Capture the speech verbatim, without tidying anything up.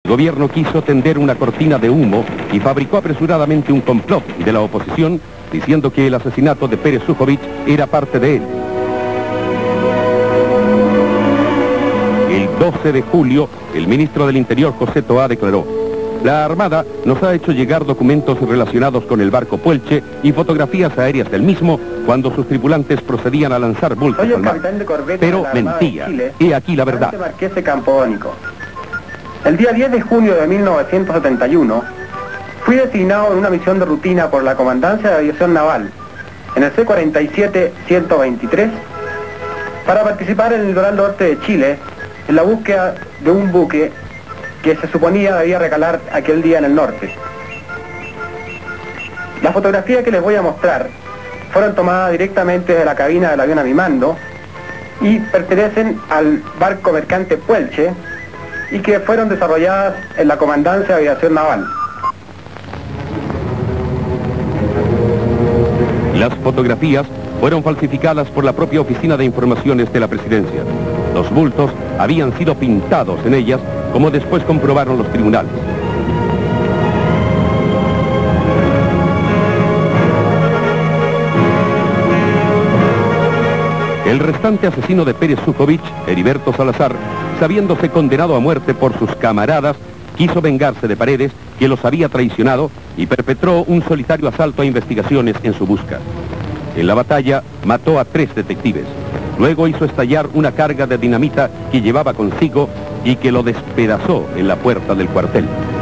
gobierno quiso tender una cortina de humo y fabricó apresuradamente un complot de la oposición diciendo que el asesinato de Pérez Sujović era parte de él. El doce de julio, el ministro del Interior, José Toá, declaró: la Armada nos ha hecho llegar documentos relacionados con el barco Puelche y fotografías aéreas del mismo cuando sus tripulantes procedían a lanzar bultos al mar. Pero mentía. He aquí la verdad. Marquese Campodónico. El día diez de junio de mil novecientos setenta y uno, fui designado en una misión de rutina por la Comandancia de Aviación Naval, en el C cuarenta y siete ciento veintitrés, para participar en el litoral norte de Chile, en la búsqueda de un buque que se suponía debía recalar aquel día en el norte. Las fotografías que les voy a mostrar fueron tomadas directamente de la cabina del avión a mi mando y pertenecen al barco mercante Puelche y que fueron desarrolladas en la Comandancia de Aviación Naval. Las fotografías fueron falsificadas por la propia Oficina de Informaciones de la Presidencia. Los bultos habían sido pintados en ellas, como después comprobaron los tribunales. El restante asesino de Pérez Sujović, Heriberto Salazar, sabiéndose condenado a muerte por sus camaradas, quiso vengarse de Paredes, que los había traicionado, y perpetró un solitario asalto a investigaciones en su busca. En la batalla mató a tres detectives. Luego hizo estallar una carga de dinamita que llevaba consigo y que lo despedazó en la puerta del cuartel.